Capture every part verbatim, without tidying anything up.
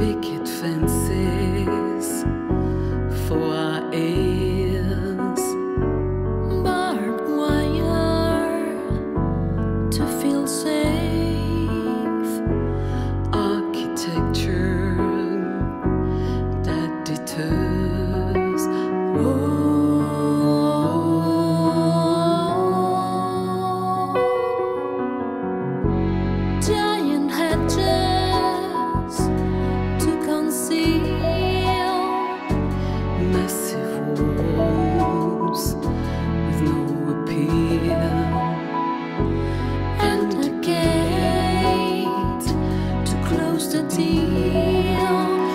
picket fences for our ails, barbed wire to feel safe, architecture that deters. Oh. Giant hedges to conceal, Massive walls with no appeal, and a gate to close the deal.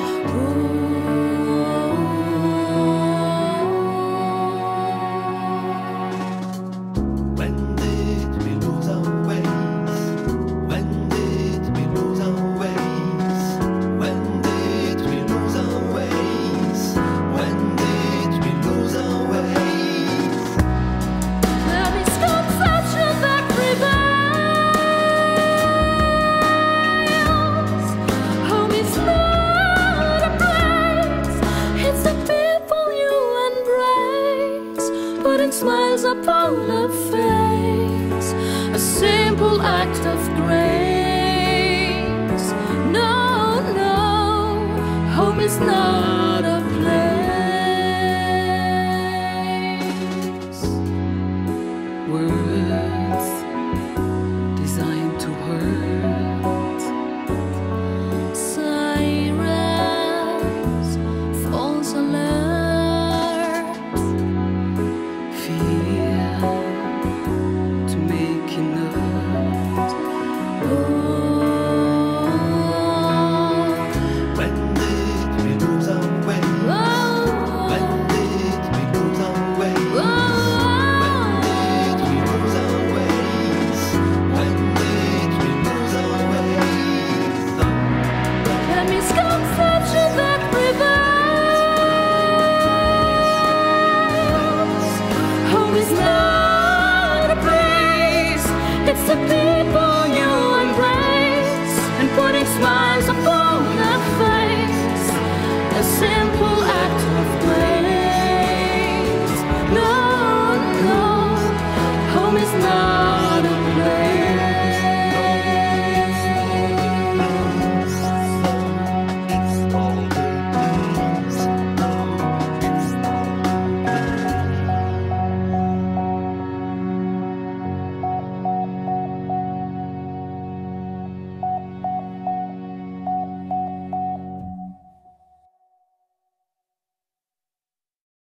When did we lose our ways? When did we lose our ways? When did we lose our ways? When did we lose our ways? The misconception that prevails. Home is not a place, it's the people you embrace, putting smiles upon a face, a simple act of grace. No, no, home is not a